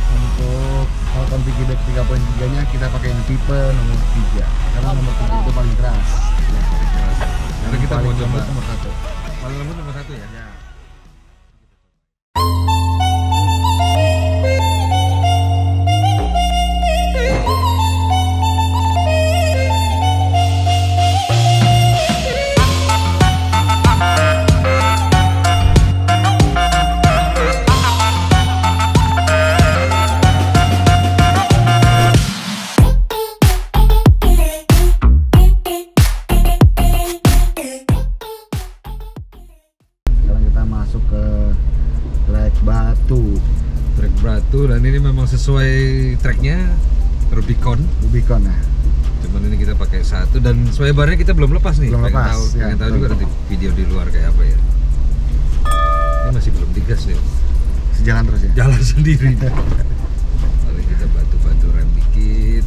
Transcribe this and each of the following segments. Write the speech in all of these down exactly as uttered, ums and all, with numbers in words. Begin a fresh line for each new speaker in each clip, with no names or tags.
Untuk Falcon Piggyback tiga koma tiga nya kita pakai yang tipe nomor tiga karena nomor tiga itu paling keras ya,
Karena kita
paling
mau coba
lembut nomor satu.
paling lembut nomor satu ya.
Ya. Masuk ke trek Batu,
Trek Batu, dan ini memang sesuai treknya Rubicon.
Rubicon ya.
Cuman ini kita pakai satu dan sway barnya kita belum lepas nih.
Belum
pengen
lepas,
tahu,
ya,
pengen tahu
betul.
juga nanti video di luar kayak apa ya. Ini masih belum digas nih.
Sejalan terus ya.
Jalan sendiri. Lalu kita batu-batu rem dikit.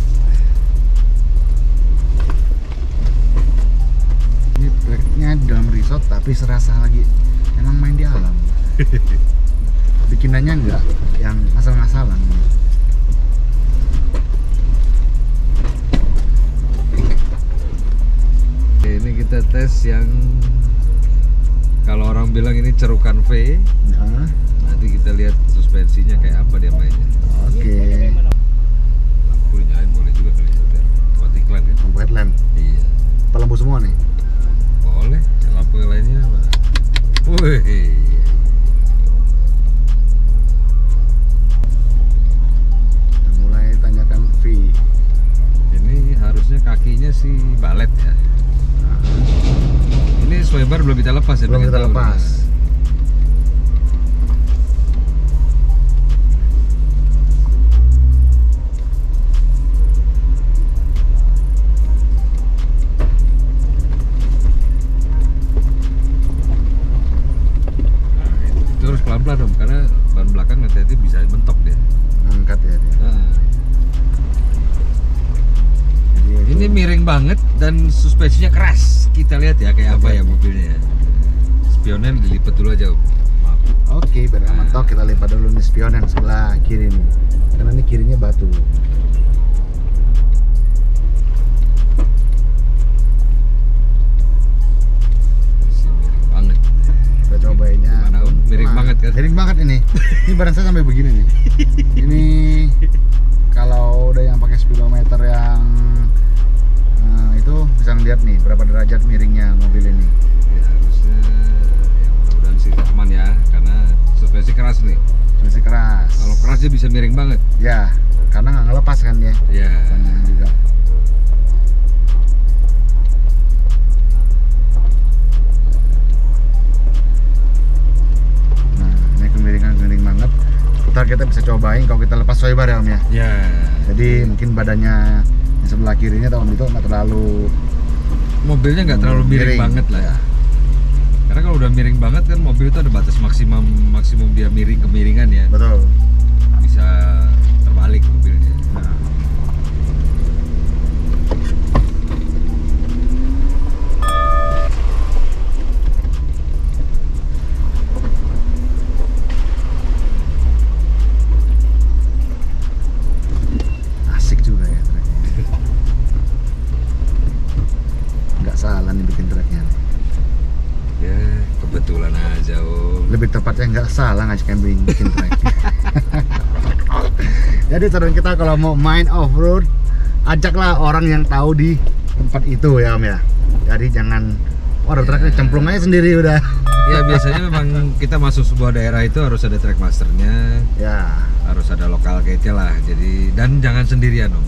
Ini treknya di dalam resort tapi serasa lagi emang main di alam. Bikinannya enggak yang asal-asalan.
Ini kita tes yang kalau orang bilang ini cerukan V.
Nah,
Nanti kita lihat suspensinya kayak apa dia mainnya.
oke.
Lampu dinyalain boleh juga kali ya, biar buat iklan kan.
Lampu headlamp.
Iya.
Apa lampu semua nih?
Boleh. Lampu yang lainnya apa? Wih.
Kita mulai tanyakan V.
Ini harusnya kakinya sih balet ya.
Nah,
Ini sway bar belum kita lepas ya.
belum
pengen
kita
tahu.
lepas.
Itu harus pelan-pelan dong, karena ban belakang hati-hati bisa mentok dia.
Angkat ya dia.
Nah,
Jadi itu-
ini miring banget dan suspensinya keras. Kita lihat ya kayak apa
Oke.
ya mobilnya. Spionnya dilipat dulu aja. Maaf.
Oke, biar nggak mentok kita lipat dulu nih spion yang sebelah kiri nih. Karena ini kirinya batu.
Masih miring banget.
Kita cobainnya.
Gimana, Om? Miring
Nah,
banget kan?
Miring banget ini. Ini badan saya sampai begini nih. Ini kalau udah yang pakai speedometer yang eh, itu bisa ngeliat nih berapa derajat miringnya mobil ini.
Ya harusnya ya mudah-mudahan sih aman ya, karena suspensi keras nih.
Masih keras.
Kalau keras dia bisa miring banget.
Ya, karena nggak ngelepas kan dia.
Ya.
Bannya juga. Nah, ini kemiringan-kemiring banget. Ntar kita bisa cobain kalau kita lepas sway bar ya Om ya.
Ya.
Jadi mungkin badannya yang sebelah kirinya tahun itu nggak terlalu
Mobilnya nggak terlalu miring,
Miring.
banget lah ya. Karena kalau udah miring banget kan mobil itu ada batas maksimum maksimum dia miring kemiringan ya.
betul.
Bisa terbalik mobilnya.
Nah, asik juga ya treknya. Nggak salah nih bikin treknya.
Ya kebetulan aja Om.
Lebih tepatnya nggak salah ngajak camping bikin trek. Jadi saran kita kalau mau main off road, ajaklah orang yang tahu di tempat itu ya Om ya. Jadi jangan waduh
Ya.
treknya cemplung aja sendiri udah.
Ya biasanya memang kita masuk sebuah daerah itu harus ada track masternya,
Ya.
harus ada lokal guide-nya lah. Jadi dan jangan sendirian Om.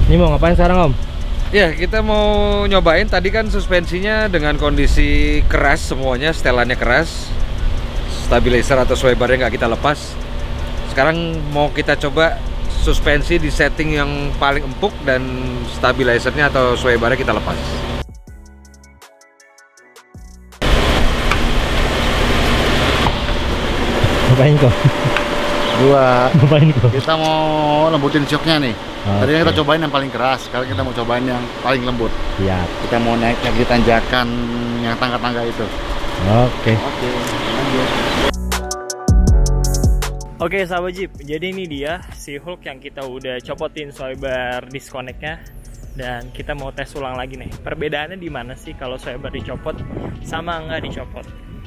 Ini mau ngapain sekarang Om?
Ya, kita mau nyobain. Tadi kan suspensinya dengan kondisi keras semuanya, setelannya keras, stabilizer atau sway barnya nggak kita lepas. Sekarang mau kita coba suspensi di setting yang paling empuk dan stabilizernya atau sway barnya kita lepas.
Ngapain kok?
Dua.
Ngapain kok?
Kita mau lembutin shocknya nih.
Oke.
Tadi kita cobain yang paling keras, sekarang kita mau cobain yang paling lembut.
Siap.
Kita mau naik lagi tanjakan yang tangga-tangga itu.
Oke.
Oke, lanjut.
Oke sahabat Jeep, jadi ini dia si Hulk yang kita udah copotin sway bar disconnect-nya. Dan kita mau tes ulang lagi nih. Perbedaannya di mana sih kalau sway bar dicopot sama nggak dicopot?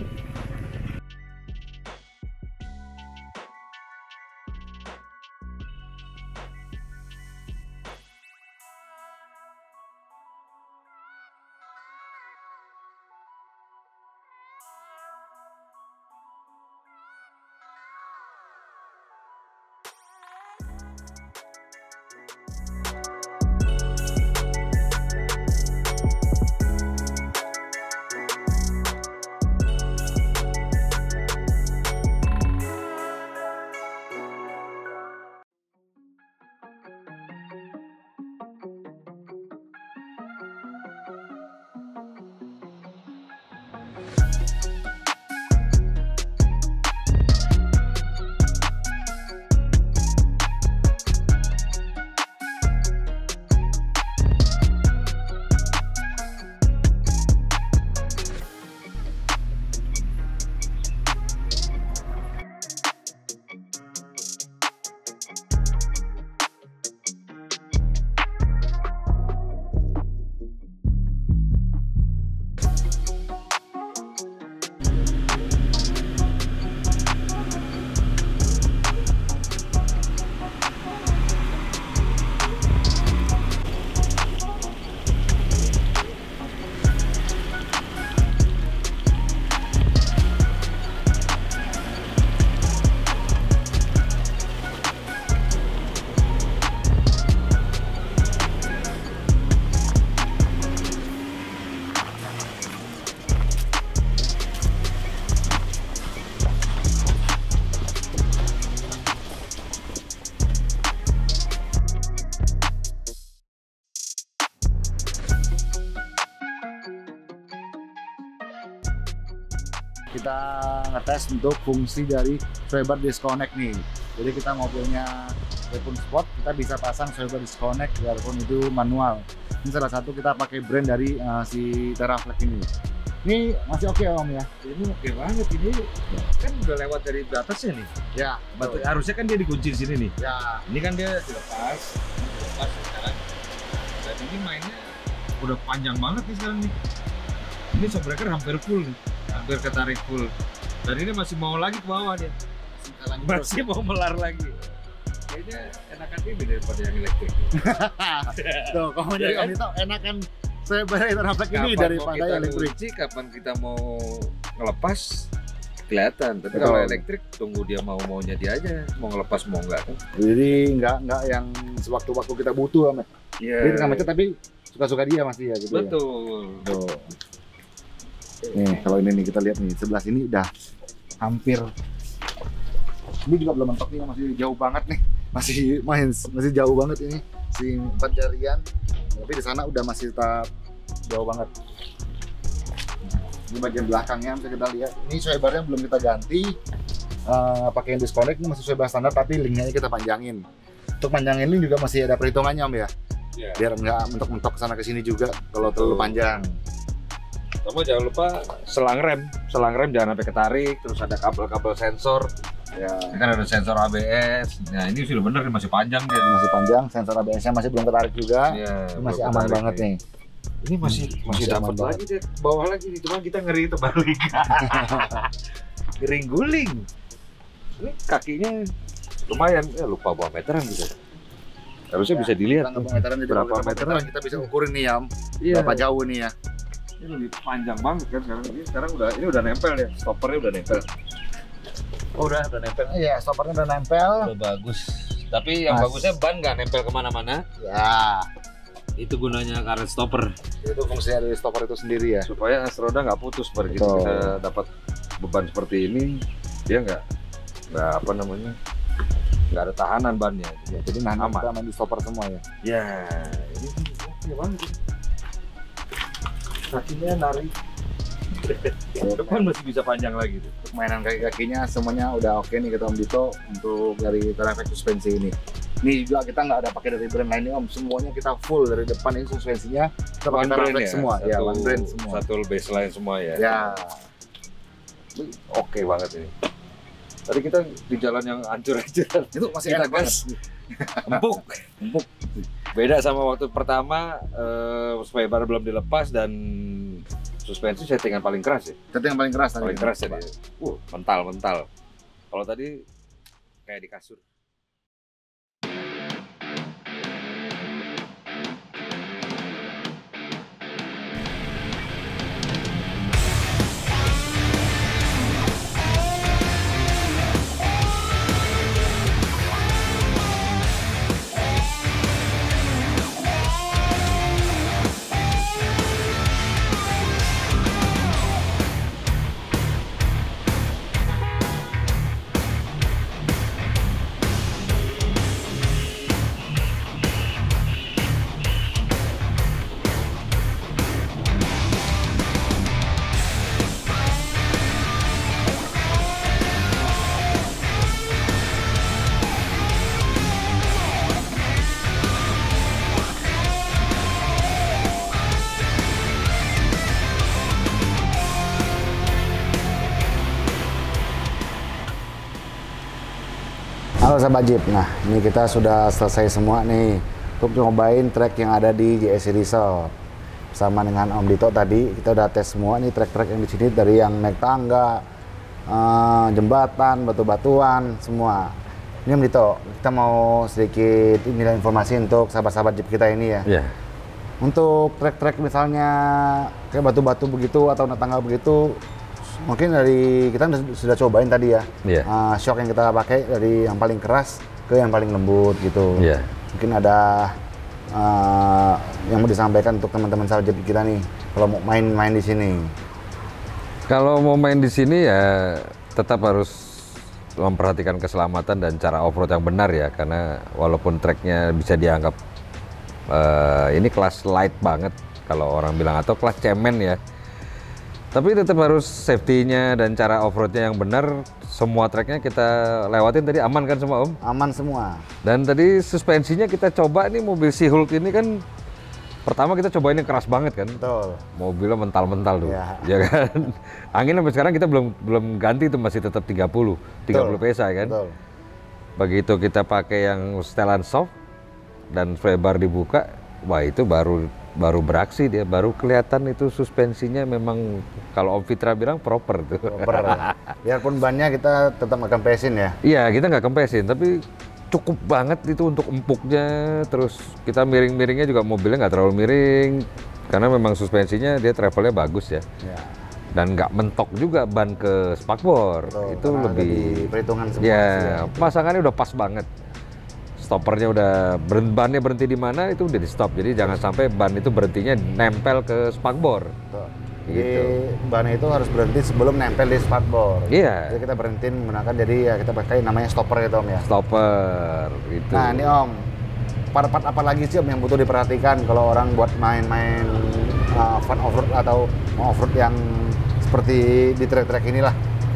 Kita ngetes untuk fungsi dari sway bar disconnect nih. Jadi kita mobilnya walaupun sport, kita bisa pasang sway bar disconnect walaupun itu manual. Ini salah satu kita pakai brand dari uh, si Teraflex ini. Ini masih oke okay, Om ya?
Ini oke banget ini. Kan udah lewat dari atasnya nih.
Ya,
Batu, harusnya kan dia dikunci di sini nih.
Ya.
Ini kan dia dilepas, dilepas sekarang. Dan ini mainnya udah panjang banget nih sekarang nih. Ini shockbreaker hampir full nih, hampir ketarik full. Dan ini masih mau lagi ke bawah dia. Masih mau melar lagi. Kayaknya enakan ini daripada yang elektrik.
Tuh, kamu jadi Om itu enakan sway bar Teraflex ini daripada yang elektrik.
Kunci, kapan kita mau ngelepas kelihatan. Tapi
Betul.
kalau elektrik tunggu dia mau maunya dia aja, mau ngelepas mau enggak kan.
Jadi nggak nggak yang sewaktu-waktu kita butuh Om.
Iya.
Dia tengah macet tapi suka-suka dia masih ya gitu.
Betul.
Ya. Tuh. Nih kalau ini nih kita lihat nih sebelah sini udah hampir. Ini juga belum mentok nih, masih jauh banget nih. Masih main masih jauh banget ini si empat jarian. Tapi di sana udah masih tetap jauh banget. Ini bagian belakangnya bisa kita lihat. Ini sway barnya belum kita ganti. Uh, pakai yang disconnect ini masih sway bar standar tapi linknya kita panjangin. Untuk panjangin link juga masih ada perhitungannya Om ya.
Yeah.
Biar nggak mentok-mentok kesana kesini juga kalau terlalu panjang.
Kamu jangan lupa selang rem, selang rem jangan sampai ketarik. Terus ada kabel-kabel sensor.
Ya.
Ini kan ada sensor A B S. Nah ini sudah bener nih, masih panjang dia.
Masih panjang, sensor A B S-nya masih belum ketarik juga.
Ya,
Ini masih aman banget nih.
Ini masih
Hmm,
masih,
masih
dapat
aman
lagi deh, bawah lagi nih. Cuma kita ngeri terbalik. Ngering guling. Ini kakinya lumayan, ya lupa bawa meteran gitu. Harusnya
Ya,
bisa dilihat
kita nggak meteran, jadi
berapa
kalau
meteran.
kita bisa ukurin nih ya Om.
Iya.
Berapa jauh nih ya.
Ini lebih panjang banget kan sekarang. Ini sekarang udah ini udah nempel ya, stoppernya udah nempel.
Oh, udah udah nempel. Iya, stoppernya udah nempel.
Udah bagus. Tapi yang
Mas.
bagusnya ban nggak nempel kemana-mana.
Ya,
Itu gunanya karet stopper.
itu fungsinya dari stopper itu sendiri ya.
Supaya as roda nggak putus. Begitu
Betul.
kita dapat beban seperti ini, dia nggak nggak apa namanya nggak ada tahanan bannya.
Ya, jadi nah
Aman.
kita main di stopper semua ya.
Ya, ini oke banget. Kakinya narik. Depan masih bisa panjang lagi tuh.
Untuk mainan kaki-kakinya semuanya udah oke nih kata Om Dito untuk dari Teraflex suspensi ini. Ini juga kita nggak ada pakai dari brand lain nih Om, semuanya kita full dari depan ini suspensinya kita pakai
One brand
Teraflex
ya?
semua,
Satu,
ya one brand semua.
Satu baseline semua ya.
Ya,
Oke banget ini. Tadi kita di jalan yang hancur-hancur.
itu masih
Kita
enak
gas.
banget.
Empuk. Empuk. Beda sama waktu pertama eh Swebar belum dilepas dan suspensi settingan paling keras ya.
Itu yang paling keras tadi.
Paling keras jadi. Uh, mental, mental. Kalau tadi kayak di kasur.
Halo sahabat Jeep, nah ini kita sudah selesai semua nih untuk nyobain trek yang ada di J S C Resort. Bersama dengan Om Dito tadi kita udah tes semua nih trek-trek yang di sini, dari yang naik tangga, eh, jembatan, batu-batuan, semua. Ini Om Dito, kita mau sedikit inilah informasi untuk sahabat-sahabat Jeep kita ini ya.
Iya.
Untuk trek-trek misalnya kayak batu-batu begitu atau naik tangga begitu, mungkin dari kita sudah cobain tadi ya,
Iya.
uh, shock yang kita pakai dari yang paling keras ke yang paling lembut gitu.
Iya.
Mungkin ada uh, yang mau disampaikan untuk teman-teman sahabat Jeep kita nih kalau mau main-main di sini.
Kalau mau main di sini ya tetap harus memperhatikan keselamatan dan cara off-road yang benar ya, karena walaupun treknya bisa dianggap uh, ini kelas light banget kalau orang bilang, atau kelas cemen ya, tapi tetap harus safety-nya dan cara off-roadnya yang benar. Semua treknya kita lewatin tadi aman kan semua Om?
Aman semua.
Dan tadi suspensinya kita coba nih, mobil Seahulk ini kan pertama kita cobain yang keras banget kan.
Betul.
Mobilnya mental-mental tuh,
Iya.
ya kan. Angin sampai sekarang kita belum belum ganti, itu masih tetap tiga puluh P S I kan.
Betul.
Begitu kita pakai yang setelan soft dan sway-bar dibuka, wah itu baru baru beraksi dia, baru kelihatan itu suspensinya memang kalau Om Fitra bilang proper tuh.
Proper. Biarpun bannya kita tetap nggak kempesin ya.
Iya, kita nggak kempesin, tapi cukup banget itu untuk empuknya. Terus kita miring-miringnya juga mobilnya nggak terlalu miring, karena memang suspensinya dia travelnya bagus ya.
Ya.
Dan nggak mentok juga ban ke spakbor.
Betul,
Itu
karena ada
lebih
di perhitungan semua.
ya,
sih ya.
pasangannya udah pas banget. Stoppernya udah berhenti, bannya berhenti di mana itu udah di stop. Jadi jangan sampai ban itu berhentinya nempel ke spakbor.
Betul. Jadi
Gitu.
ban itu harus berhenti sebelum nempel di spakbor.
Iya.
Jadi kita berhentiin menggunakan, jadi ya kita pakai namanya stopper ya Om ya.
Stopper itu.
Nah ini Om, part-part apa lagi sih Om yang butuh diperhatikan kalau orang buat main-main uh, fun off-road atau mau off-road yang seperti di trek-trek inilah?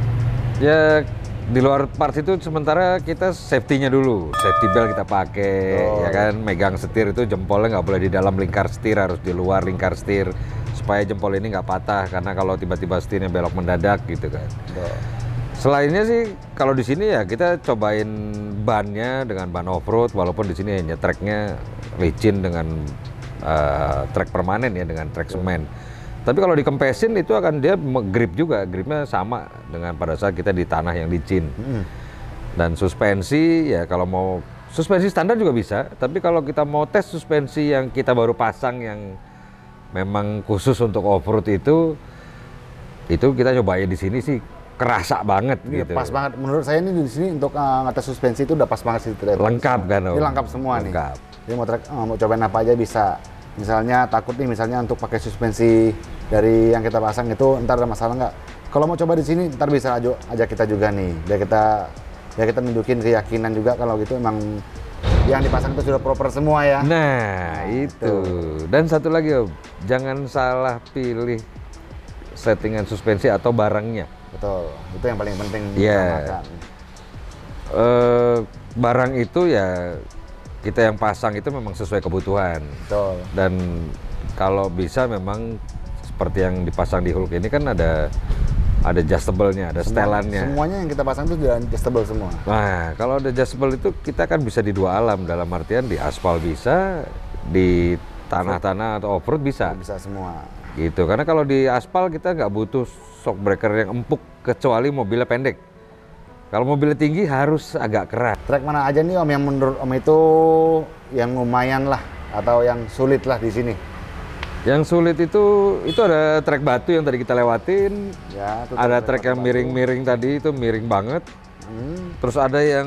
Ya di luar parts itu sementara kita safety-nya dulu, safety belt kita pakai,
Oh.
ya kan, megang setir itu jempolnya nggak boleh di dalam lingkar setir, harus di luar lingkar setir supaya jempol ini nggak patah, karena kalau tiba-tiba setirnya belok mendadak gitu kan.
Betul.
Selainnya sih kalau di sini ya kita cobain bannya dengan ban off-road, walaupun di sini hanya treknya licin dengan uh, trek permanen ya, dengan trek semen. Tapi kalau dikempesin itu akan dia grip juga, gripnya sama dengan pada saat kita di tanah yang licin.
Hmm.
Dan suspensi ya kalau mau suspensi standar juga bisa, tapi kalau kita mau tes suspensi yang kita baru pasang yang memang khusus untuk off-road itu, itu kita cobain di sini sih kerasa banget
Ini
gitu.
pas banget. Menurut saya ini di sini untuk uh, ngetes suspensi itu udah pas banget sih.
Lengkap kan Om?
Ini lengkap semua
Lengkap.
nih. Jadi mau trek, uh, mau cobain apa aja bisa. Misalnya takut nih misalnya untuk pakai suspensi dari yang kita pasang itu ntar ada masalah nggak? Kalau mau coba di sini ntar bisa aja ajak kita juga nih. Biar kita ya kita nunjukin keyakinan juga kalau gitu emang yang dipasang itu sudah proper semua ya.
Nah, itu. Dan satu lagi Om, jangan salah pilih settingan suspensi atau barangnya.
Betul, itu yang paling penting
Iya.
diutamakan.
Eh, barang itu ya kita yang pasang itu memang sesuai kebutuhan.
Betul.
Dan kalau bisa memang seperti yang dipasang di Hulk ini kan ada ada adjustable-nya, ada
Semua-
setelannya.
Semuanya yang kita pasang itu sudah adjustable semua.
Nah, kalau ada adjustable itu kita kan bisa di dua alam, dalam artian di aspal bisa, di tanah-tanah atau off-road bisa.
Bisa semua.
Gitu, karena kalau di aspal kita nggak butuh shock breaker yang empuk kecuali mobilnya pendek. Kalau mobilnya tinggi harus agak keras.
Trek mana aja nih Om yang menurut Om itu yang lumayan lah atau yang sulit lah di sini?
Yang sulit itu itu ada trek batu yang tadi kita lewatin,
Ya, itu
ada
trek
trek yang
batu.
miring-miring tadi itu miring banget.
Hmm,
Terus ada yang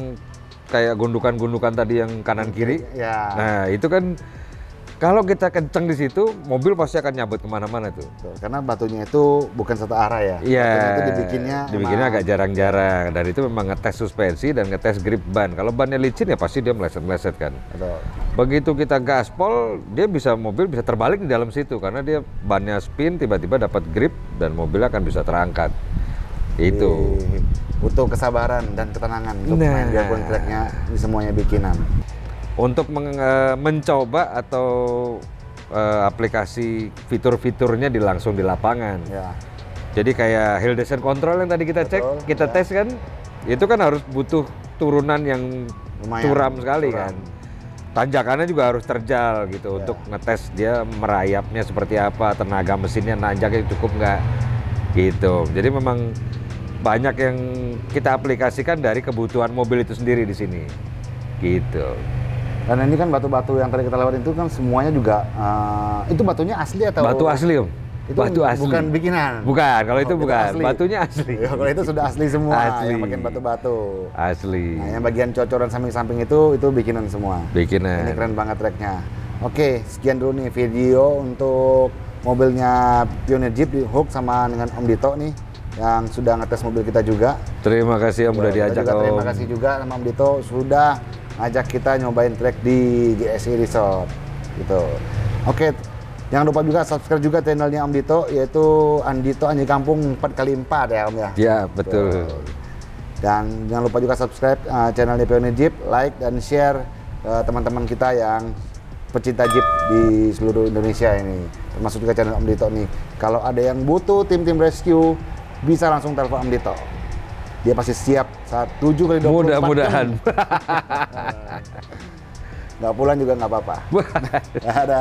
kayak gundukan-gundukan tadi yang kanan kiri.
ya.
Nah itu kan kalau kita kenceng di situ, mobil pasti akan nyabut kemana-mana tuh.
Betul, karena batunya itu bukan satu arah ya.
Iya.
Batunya itu dibikinnya
dibikinnya
emang-
agak jarang-jarang dan itu memang ngetes suspensi dan ngetes grip ban. Kalau bannya licin ya pasti dia meleset-meleset kan.
Betul.
Begitu kita gaspol, dia bisa mobil bisa terbalik di dalam situ karena dia bannya spin tiba-tiba dapat grip dan mobil akan bisa terangkat. Itu.
Jadi, butuh kesabaran dan ketenangan untuk
Nah.
main biarpun treknya ini semuanya bikinan.
Untuk meng- eh, mencoba atau eh, aplikasi fitur-fiturnya di langsung di lapangan.
Ya.
Jadi kayak hill descent control yang tadi kita cek,
Betul,
kita
ya.
tes kan, itu kan harus butuh turunan yang
Lumayan,
curam sekali
curam.
kan. Tanjakannya juga harus terjal gitu
Ya.
untuk ngetes dia merayapnya seperti apa, tenaga mesinnya nanjaknya cukup nggak gitu. Jadi memang banyak yang kita aplikasikan dari kebutuhan mobil itu sendiri di sini, gitu.
Dan ini kan batu-batu yang tadi kita lewatin itu kan semuanya juga eh, itu batunya asli atau
Batu asli om,
Itu
batu asli.
bukan bikinan.
Bukan, kalau itu
Oh, itu
bukan.
asli.
Batunya asli.
Ya, kalau itu sudah asli semua
Asli.
yang bagian batu-batu.
Asli.
Nah, yang bagian cocoran samping-samping itu itu bikinan semua.
Bikinan.
Ini keren banget treknya. Oke, sekian dulu nih video untuk mobilnya Pioneer Jeep di Hulk sama dengan Om Dito nih yang sudah ngetes mobil kita juga.
Terima kasih om udah
Ya, kita
diajak
juga
om.
terima kasih juga sama Om Dito sudah ngajak kita nyobain trek di G S I Resort gitu. Oke, jangan lupa juga subscribe juga channelnya Om Dito yaitu Andito Anji Kampung empat kali empat ya Om ya.
Ya betul.
Dan jangan lupa juga subscribe uh, channelnya Pioneer Jeep, like dan share ke teman-teman kita yang pecinta Jeep di seluruh Indonesia ini. Termasuk juga channel Om Dito nih. Kalau ada yang butuh tim-tim rescue bisa langsung telepon Om Dito. Dia pasti siap saat tujuh kali dua puluh empat
Mudah-mudahan.
jam. Nggak pulang juga nggak apa-apa. Ada.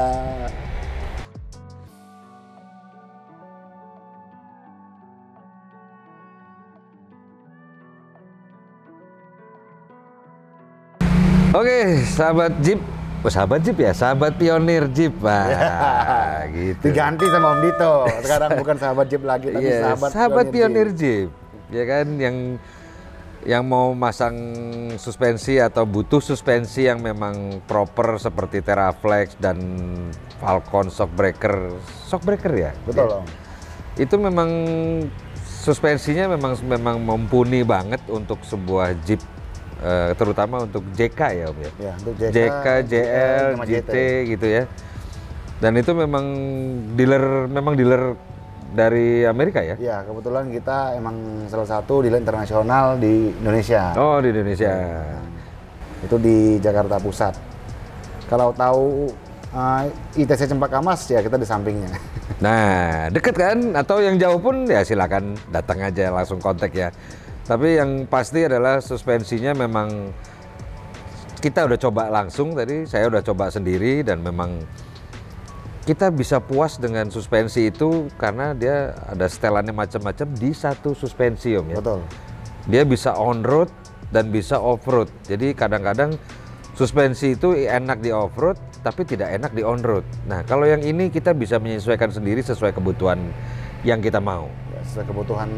Oke, sahabat Jeep. Oh, sahabat Jeep ya, sahabat Pioneer Jeep. Wah, gitu.
Diganti sama Om Dito. Sekarang bukan sahabat Jeep lagi tapi
Iya,
sahabat,
sahabat Pioneer
Jeep.
Jeep. Ya kan yang yang mau masang suspensi atau butuh suspensi yang memang proper seperti Teraflex dan Falcon shockbreaker. Shockbreaker ya?
Betul
Ya.
Om.
Itu memang suspensinya memang memang mumpuni banget untuk sebuah Jeep, eh, terutama untuk J K ya Om ya.
Ya, untuk
J K, J L,
sama
J T gitu ya. Dan itu memang dealer memang dealer dari Amerika ya?
Ya, kebetulan kita emang salah satu dealer internasional di Indonesia.
Oh, di Indonesia.
Itu di Jakarta Pusat. Kalau tahu uh, I T C Cempaka Mas ya kita di sampingnya.
Nah, deket kan? Atau yang jauh pun ya silakan datang aja langsung kontak ya. Tapi yang pasti adalah suspensinya memang kita udah coba langsung tadi, saya udah coba sendiri dan memang kita bisa puas dengan suspensi itu karena dia ada setelannya macam-macam di satu suspensi Om ya.
Betul.
Dia bisa on road dan bisa off road. Jadi kadang-kadang suspensi itu enak di off road tapi tidak enak di on road. Nah, kalau yang ini kita bisa menyesuaikan sendiri sesuai kebutuhan yang kita mau.
Ya, sesuai kebutuhan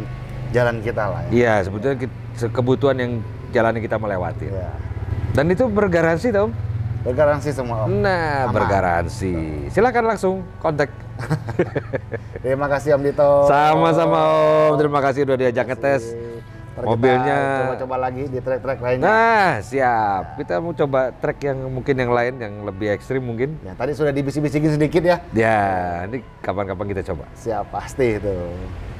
jalan kita lah ya.
Iya, sebetulnya ki- kebutuhan yang jalan yang kita melewati.
Iya.
Dan itu bergaransi, Om.
Bergaransi semua Om.
Nah,
Aman.
bergaransi. Silakan langsung kontak.
Terima kasih Om Dito.
Sama-sama Om. Terima kasih udah diajak ngetes.
Ntar kita
Mobilnya-
coba-coba lagi di trek-trek lainnya.
Nah, siap. Kita mau coba trek yang mungkin yang lain yang lebih ekstrim mungkin.
Ya, tadi sudah dibisik-bisikin sedikit ya.
Ya, ini kapan-kapan kita coba.
Siap pasti itu.